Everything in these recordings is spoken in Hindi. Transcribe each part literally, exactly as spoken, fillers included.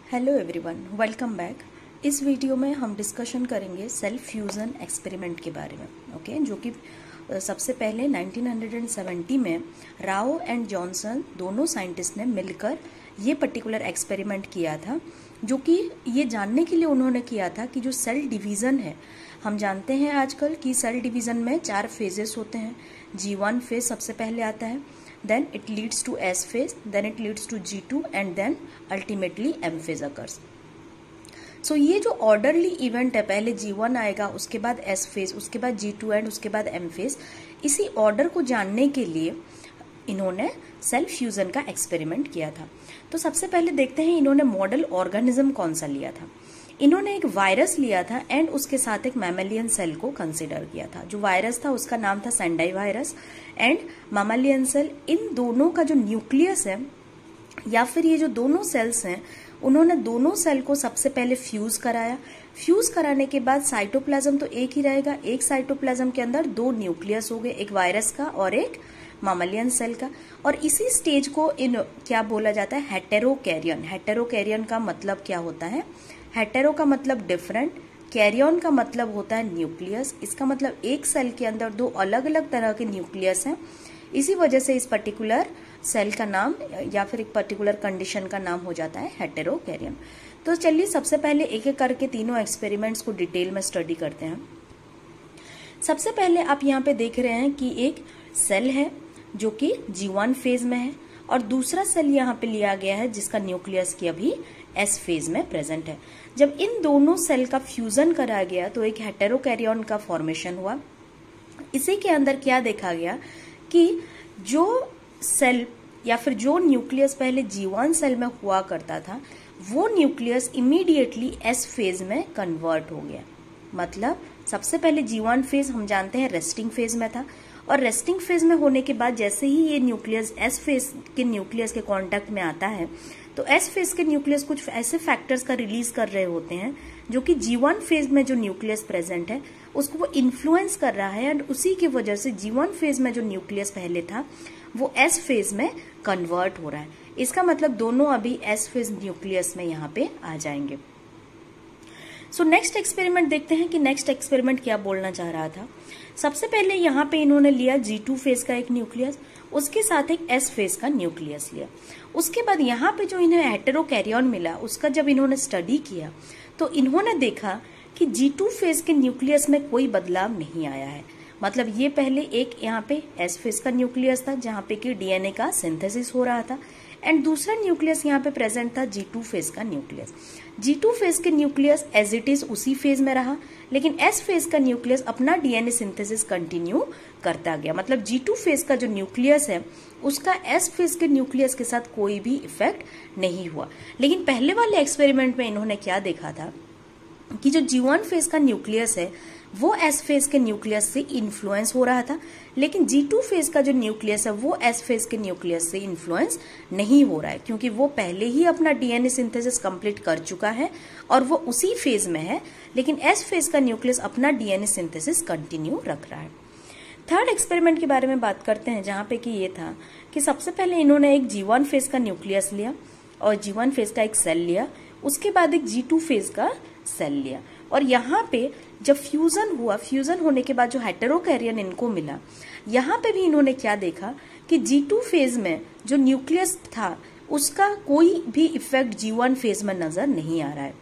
Hello everyone, welcome back. इस वीडियो में हम डिस्कशन करेंगे सेल फ्यूज़न एक्सपेरिमेंट के बारे में। Okay okay? जो कि सबसे पहले नाइनटीन सेवेंटी में राओ एंड जॉनसन दोनों साइंटिस्ट ने मिलकर ये पर्टिकुलर एक्सपेरिमेंट किया था, जो कि ये जानने के लिए उन्होंने किया था कि जो सेल डिवीज़न है, हम जानते हैं आजकल कि सेल डिवीज़न में चार फेजेस होते हैं। जी वन फेज सबसे पहले आता है, then it leads to S phase, then it leads to G two and then ultimately M phase occurs. So ये जो ऑर्डरली इवेंट है, पहले जी वन आएगा, उसके बाद S phase, उसके बाद जी टू एंड उसके बाद M phase, इसी ऑर्डर को जानने के लिए इन्होंने सेल फ्यूजन का एक्सपेरिमेंट किया था। तो सबसे पहले देखते हैं इन्होंने मॉडल ऑर्गेनिज्म कौन सा लिया था। इन्होंने एक वायरस लिया था एंड उसके साथ एक मैमेलियन सेल को कंसिडर किया था। जो वायरस था उसका नाम था Sendai virus and mammalian cell. इन दोनों का जो न्यूक्लियस है या फिर ये जो दोनों सेल्स हैं, उन्होंने दोनों सेल को सबसे पहले फ्यूज कराया। फ्यूज कराने के बाद साइटोप्लाज्म तो एक ही रहेगा, एक साइटोप्लाज्म के अंदर दो न्यूक्लियस हो गए, एक वायरस का और एक मैमेलियन सेल का। और इसी स्टेज को इन क्या बोला जाता है, हेटेरोकैरियन। हेटेरोकैरियन का मतलब क्या होता है? हेटेरो का मतलब डिफरेंट, कैरियन का मतलब होता है न्यूक्लियस। इसका मतलब एक सेल के अंदर दो अलग अलग तरह के न्यूक्लियस हैं। इसी वजह से इस पर्टिकुलर सेल का नाम या फिर एक पर्टिकुलर कंडीशन का नाम हो जाता है हेटेरोकैरियन। तो चलिए सबसे पहले एक एक करके तीनों एक्सपेरिमेंट्स को डिटेल में स्टडी करते हैं। सबसे पहले आप यहाँ पे देख रहे हैं कि एक सेल है जो कि जी वन फेज में है और दूसरा सेल यहाँ पे लिया गया है जिसका न्यूक्लियस की अभी एस फेज में प्रेजेंट है। जब इन दोनों सेल का फ्यूजन करा गया तो एक हेटेरोकैरियन का फॉर्मेशन हुआ। इसी के अंदर क्या देखा गया कि जो सेल या फिर जो न्यूक्लियस पहले जी वन सेल में हुआ करता था, वो न्यूक्लियस इमीडिएटली एस फेज में कन्वर्ट हो गया। मतलब सबसे पहले जी वन फेज हम जानते हैं रेस्टिंग फेज में था और रेस्टिंग फेज में होने के बाद जैसे ही ये न्यूक्लियस एस फेज के न्यूक्लियस के कांटेक्ट में आता है तो एस फेज के न्यूक्लियस कुछ ऐसे फैक्टर्स का रिलीज कर रहे होते हैं जो कि जी वन फेज में जो न्यूक्लियस प्रेजेंट है उसको वो इन्फ्लुएंस कर रहा है एंड उसी की वजह से जी वन फेज में जो न्यूक्लियस पहले था वो एस फेज में कन्वर्ट हो रहा है। इसका मतलब दोनों अभी एस फेज न्यूक्लियस में यहाँ पे आ जाएंगे। सो नेक्स्ट एक्सपेरिमेंट देखते हैं कि नेक्स्ट एक्सपेरिमेंट क्या बोलना चाह रहा था। सबसे पहले यहाँ पे इन्होंने लिया जी टू फेज का एक न्यूक्लियस, उसके साथ एक एस फेज का न्यूक्लियस लिया। उसके बाद यहाँ पे जो इन्हें हेटेरोकैरियन मिला उसका जब इन्होंने स्टडी किया तो इन्होंने देखा कि जी टू फेज के न्यूक्लियस में कोई बदलाव नहीं आया है। मतलब ये पहले एक यहाँ पे एस फेज का न्यूक्लियस था जहाँ पे कि डीएनए का सिंथेसिस हो रहा था एंड दूसरा न्यूक्लियस यहाँ पे प्रेजेंट था जी टू फेज का न्यूक्लियस। जी टू फेज के न्यूक्लियस एज इट इज उसी फेज में रहा, लेकिन एस फेज का न्यूक्लियस अपना डीएनए सिंथेसिस कंटिन्यू करता गया। मतलब जी टू फेज का जो न्यूक्लियस है उसका एस फेज के न्यूक्लियस के साथ कोई भी इफेक्ट नहीं हुआ। लेकिन पहले वाले एक्सपेरिमेंट में इन्होंने क्या देखा था कि जो जी वन फेज का न्यूक्लियस है वो एस फेज के न्यूक्लियस से इन्फ्लुएंस हो रहा था, लेकिन जी टू फेज का जो न्यूक्लियस है वो एस फेज के न्यूक्लियस से इन्फ्लुएंस नहीं हो रहा है, क्योंकि वो पहले ही अपना डीएनए सिंथेसिस कंप्लीट कर चुका है और वो उसी फेज में है, लेकिन एस फेज का न्यूक्लियस अपना डीएनए सिंथेसिस कंटिन्यू रख रहा है। थर्ड एक्सपेरिमेंट के बारे में बात करते हैं, जहां पे कि ये था कि सबसे पहले इन्होंने एक जी वन फेज का न्यूक्लियस लिया और जी वन फेज का एक सेल लिया, उसके बाद एक जी टू फेज का सेल लिया और यहाँ पे जब फ्यूजन हुआ, फ्यूजन होने के बाद जो हेटेरोकैरियन इनको मिला, यहाँ पे भी इन्होंने क्या देखा कि जी टू फेज में जो न्यूक्लियस था उसका कोई भी इफेक्ट जी वन फेज में नजर नहीं आ रहा है।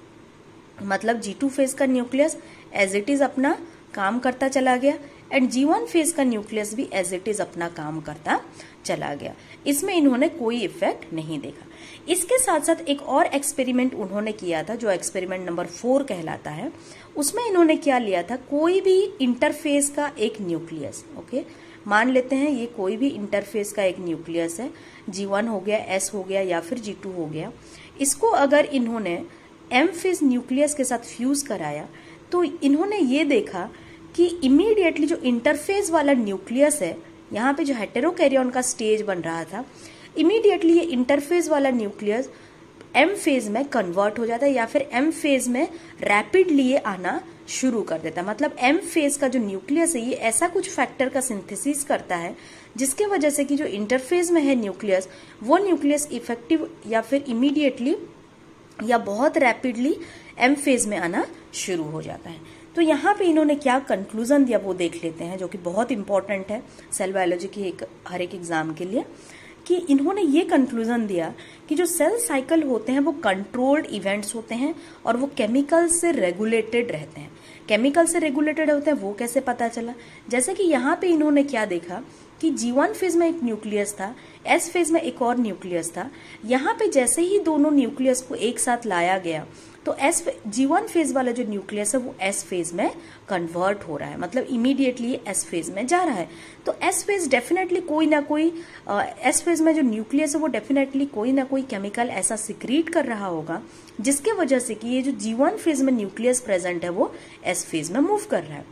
मतलब जी टू फेज का न्यूक्लियस एज इट इज अपना काम करता चला गया एंड जी वन फेज का न्यूक्लियस भी एज इट इज अपना काम करता चला गया। इसमें इन्होंने कोई इफेक्ट नहीं देखा। इसके साथ साथ एक और एक्सपेरिमेंट उन्होंने किया था जो एक्सपेरिमेंट नंबर फोर कहलाता है। उसमें इन्होंने क्या लिया था, कोई भी इंटरफेस का एक न्यूक्लियस। ओके, मान लेते हैं ये कोई भी इंटरफेस का एक न्यूक्लियस है, जी वन हो गया, एस हो गया या फिर जी टू हो गया। इसको अगर इन्होंने एम फेज न्यूक्लियस के साथ फ्यूज कराया तो इन्होंने ये देखा कि इमीडिएटली जो इंटरफेस वाला न्यूक्लियस है, यहाँ पे जो हेटेरोकैरियन का स्टेज बन रहा था, इमीडिएटली ये इंटरफेस वाला न्यूक्लियस एम फेज में कन्वर्ट हो जाता है या फिर एम फेज में रैपिडली ये आना शुरू कर देता है। मतलब एम फेज का जो न्यूक्लियस है ये ऐसा कुछ फैक्टर का सिंथेसिस करता है जिसके वजह से कि जो इंटरफेज में है न्यूक्लियस, वो न्यूक्लियस इफेक्टिव या फिर इमीडिएटली या बहुत रैपिडली एम फेज में आना शुरू हो जाता है। तो यहाँ पे इन्होंने क्या कंक्लूजन दिया वो देख लेते हैं, जो कि बहुत इंपॉर्टेंट है सेल बायोलॉजी की एक हर एक एग्जाम के लिए, कि इन्होंने ये कंक्लूजन दिया कि जो सेल साइकिल होते हैं वो कंट्रोल्ड इवेंट्स होते हैं और वो केमिकल से रेगुलेटेड रहते हैं। केमिकल से रेगुलेटेड होते हैं वो कैसे पता चला? जैसे कि यहाँ पे इन्होंने क्या देखा कि जी वन फेज में एक न्यूक्लियस था, एस फेज में एक और न्यूक्लियस था। यहाँ पे जैसे ही दोनों न्यूक्लियस को एक साथ लाया गया तो एस जी वन फेज वाला जो न्यूक्लियस है वो एस फेज में कन्वर्ट हो रहा है, मतलब इमीडिएटली एस फेज में जा रहा है। तो एस फेज डेफिनेटली कोई ना कोई एस फेज में जो न्यूक्लियस है वो डेफिनेटली कोई ना कोई केमिकल ऐसा सिक्रीट कर रहा होगा जिसके वजह से कि ये जो जी वन फेज में न्यूक्लियस प्रेजेंट है वो एस फेज में मूव कर रहा है।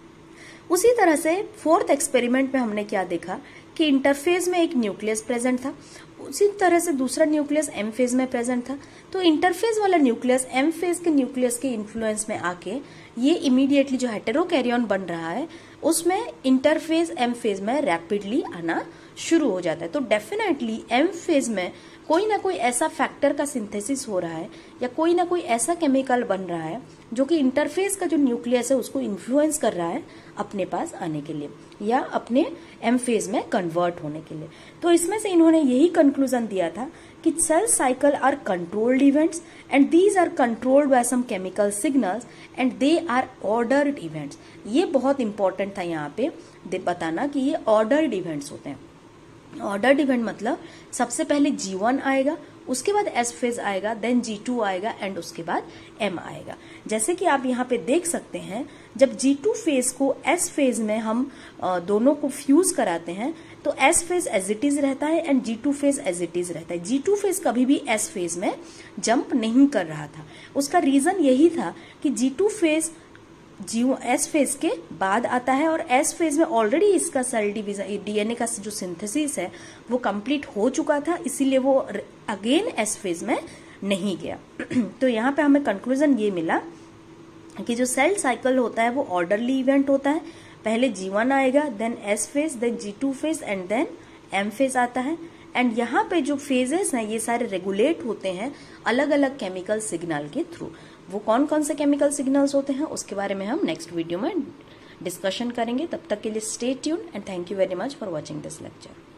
उसी तरह से फोर्थ एक्सपेरिमेंट में हमने क्या देखा कि इंटरफेज में एक न्यूक्लियस प्रेजेंट था, उसी तरह से दूसरा न्यूक्लियस एम फेज में प्रेजेंट था। तो इंटरफेज वाला न्यूक्लियस एम फेज के न्यूक्लियस के इन्फ्लुएंस में आके ये इमीडिएटली जो हेटेरोकैरियन बन रहा है उसमें इंटरफेज एम फेज में रैपिडली आना शुरू हो जाता है। तो डेफिनेटली एम फेज में कोई ना कोई ऐसा फैक्टर का सिंथेसिस हो रहा है या कोई ना कोई ऐसा केमिकल बन रहा है जो कि इंटरफेस का जो न्यूक्लियस है उसको इन्फ्लुएंस कर रहा है अपने पास आने के लिए या अपने एम फेज में कन्वर्ट होने के लिए। तो इसमें से इन्होंने यही कंक्लूजन दिया था कि cell cycle are controlled events and these are controlled by some chemical signals and they are ordered events. ये बहुत इंपॉर्टेंट था यहाँ पे बताना कि ये ऑर्डर्ड इवेंट्स होते हैं। ऑर्डर्ड इवेंट मतलब सबसे पहले जी वन आएगा, उसके बाद एस फेज आएगा, देन जी टू आएगा एंड उसके बाद एम आएगा। जैसे कि आप यहाँ पे देख सकते हैं जब जी टू फेज को एस फेज में हम दोनों को फ्यूज कराते हैं तो S phase as it is रहता है and G two phase as it is रहता है। जी टू फेज कभी भी एस फेज में जंप नहीं कर रहा था। उसका रीजन यही था कि G two phase G S phase के बाद आता है और एस फेज में ऑलरेडी इसका सेल डिवीजन डीएनए का जो सिंथेसिस है वो कंप्लीट हो चुका था, इसीलिए वो अगेन एस फेज में नहीं गया। तो यहाँ पे हमें कंक्लूजन ये मिला कि जो सेल साइकिल होता है वो ऑर्डरली इवेंट होता है। पहले जी वन आएगा, then S phase, then G two phase and then M phase आता है। एंड यहाँ पे जो फेजेस हैं ये सारे रेगुलेट होते हैं अलग अलग केमिकल सिग्नल के थ्रू। वो कौन कौन से केमिकल सिग्नल्स होते हैं उसके बारे में हम नेक्स्ट वीडियो में डिस्कशन करेंगे। तब तक के लिए stay tune and thank you very much for watching this lecture.